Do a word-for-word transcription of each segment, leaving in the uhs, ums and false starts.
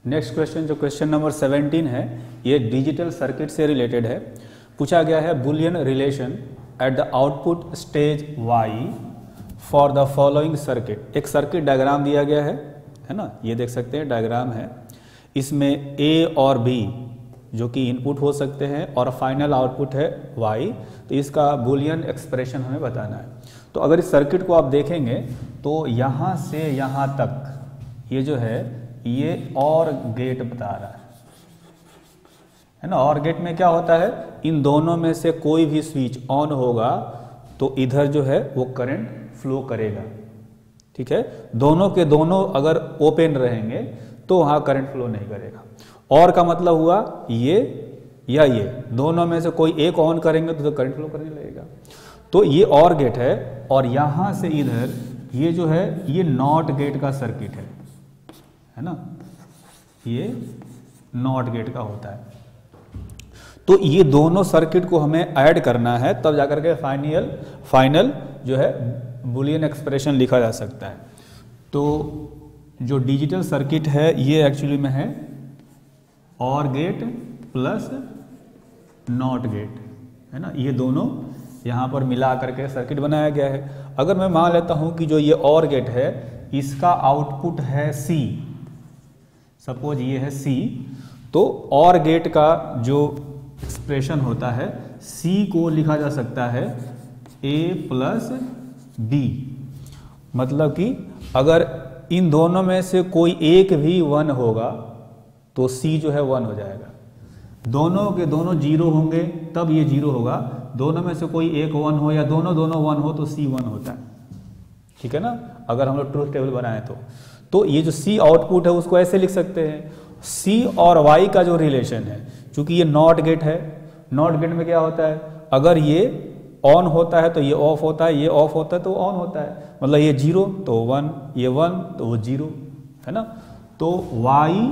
Next question जो question number seventeen है, ये डिजिटल सर्किट से रिलेटेड है। पूछा गया है Boolean relation at the output stage Y for the following circuit. एक सर्किट डायग्राम दिया गया है है ना, ये देख सकते हैं डायग्राम है। इसमें ए और बी जो कि इनपुट हो सकते हैं और फाइनल आउटपुट है वाई, तो इसका बुलियन एक्सप्रेशन हमें बताना है। तो अगर इस सर्किट को आप देखेंगे तो यहाँ से यहाँ तक ये जो है ये और गेट बता रहा है है ना। और गेट में क्या होता है, इन दोनों में से कोई भी स्विच ऑन होगा तो इधर जो है वो करंट फ्लो करेगा, ठीक है। दोनों के दोनों अगर ओपन रहेंगे तो वहाँ करंट फ्लो नहीं करेगा। और का मतलब हुआ ये या ये, दोनों में से कोई एक ऑन करेंगे तो, तो करंट फ्लो करने लगेगा। तो ये और गेट है और यहाँ से इधर ये जो है ये नॉट गेट का सर्किट है है ना, ये नॉट गेट का होता है। तो ये दोनों सर्किट को हमें ऐड करना है, तब जाकर के फाइनल फाइनल जो है बुलियन एक्सप्रेशन लिखा जा सकता है। तो जो डिजिटल सर्किट है ये एक्चुअली में है और गेट प्लस नॉट गेट है ना, ये दोनों यहाँ पर मिला करके सर्किट बनाया गया है। अगर मैं मान लेता हूँ कि जो ये और गेट है इसका आउटपुट है सी, सपोज ये है सी, तो और गेट का जो एक्सप्रेशन होता है सी को लिखा जा सकता है ए प्लस बी। मतलब कि अगर इन दोनों में से कोई एक भी वन होगा तो सी जो है वन हो जाएगा। दोनों के दोनों जीरो होंगे तब ये जीरो होगा। दोनों में से कोई एक वन हो या दोनों दोनों वन हो तो सी वन होता है, ठीक है ना। अगर हम लोग ट्रूथ टेबल बनाएं तो तो ये जो सी आउटपुट है उसको ऐसे लिख सकते हैं, सी और वाई का जो रिलेशन है, क्योंकि ये नॉट गेट है। नॉट गेट में क्या होता है, अगर ये ऑन होता है तो ये ऑफ होता है, ये ऑफ होता है तो ऑन होता है। मतलब ये जीरो तो वन, ये वन तो वो जीरो है ना। तो वाई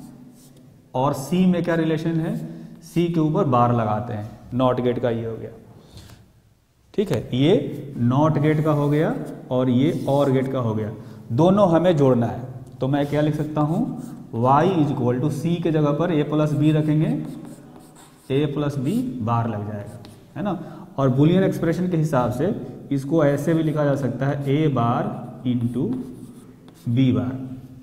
और सी में क्या रिलेशन है, सी के ऊपर बार लगाते हैं। नॉट गेट का ये हो गया, ठीक है, ये नॉट गेट का हो गया और ये और गेट का हो गया। दोनों हमें जोड़ना है तो मैं क्या लिख सकता हूँ, y is equal to C के जगह पर a प्लस बी रखेंगे, a प्लस बी बार लग जाएगा है ना। और बुलियन एक्सप्रेशन के हिसाब से इसको ऐसे भी लिखा जा सकता है a bar into B bar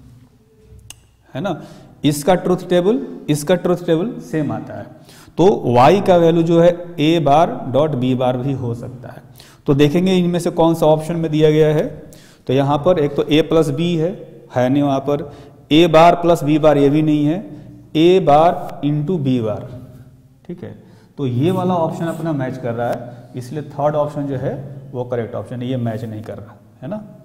है ना। इसका ट्रुथ टेबल इसका ट्रुथ टेबल सेम आता है। तो y का वैल्यू जो है a bar dot b bar भी हो सकता है। तो देखेंगे इनमें से कौन सा ऑप्शन में दिया गया है। तो यहाँ पर एक तो a प्लस बी है है नहीं, वहाँ पर a bar plus b bar ये भी नहीं है, a bar into B bar, ठीक है। तो ये वाला ऑप्शन अपना मैच कर रहा है, इसलिए थर्ड ऑप्शन जो है वो करेक्ट ऑप्शन है, ये मैच नहीं कर रहा है ना।